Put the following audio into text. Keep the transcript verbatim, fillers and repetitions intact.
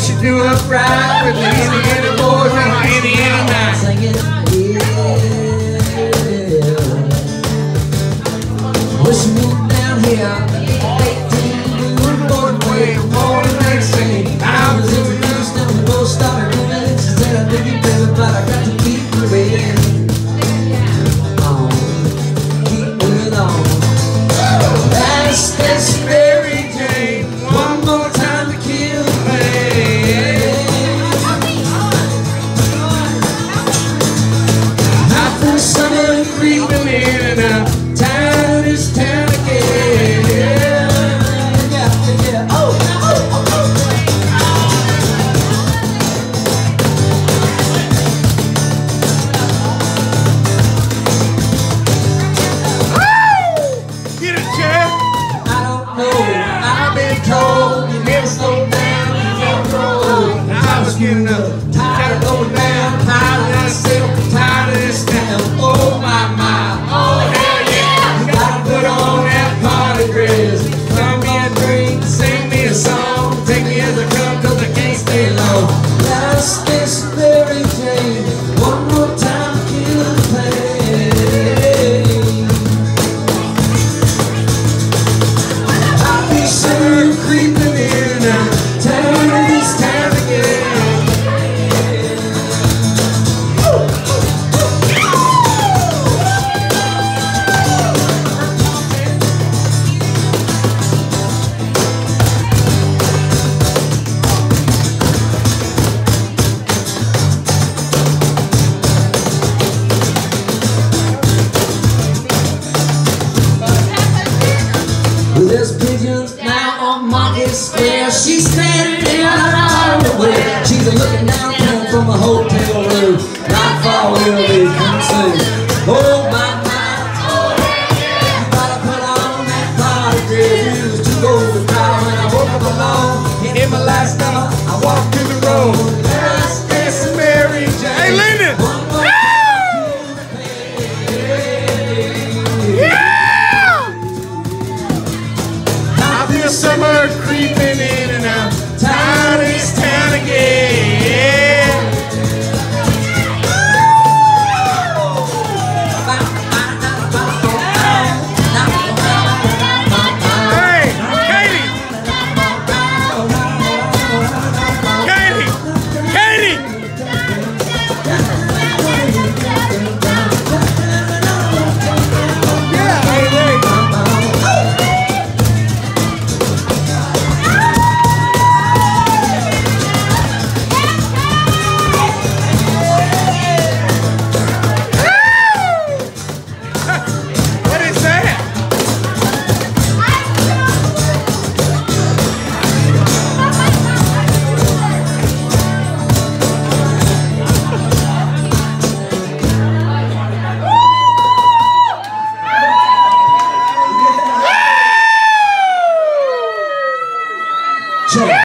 she do up right with the Indiana boys and my Indiana night. Singing, yeah. Well, she moved down here, eighteen, we were born away, born the next day. I was introduced and we both started moving. She said, I love you, baby, but I got to keep moving on, keep moving on. That's this Mary Jane, one more time to kill the pain. Now for summer creeping in and out, tired of this town again. Yeah, yeah, yeah. Oh, oh, oh, oh. Get it, Chad. I don't know, I've been told you never slow down, you never roll. I was getting up, Tired of going down, tired of myself, tired of this town. Oh my, my, oh hell yeah! You gotta put on that party dress, come me a drink, sing me a song, take me as I come 'cause I can't stay long. That's this Mary Jane, one more time to kill the pain. I'll be sure creeping in and tired of this town again. Well, there's pigeons now on Market Square. She's standing there out of the way. She's looking downtown from a hotel room. Not far will they come soon. Oh my, my, oh yeah. You gotta put on that party dress. It was too cold to cry when I woke up alone. And in my last summer, I walked through the road. That's this Mary Jane. Hey, Lyndon. One more time to kill the pain. I feel summer creeping in.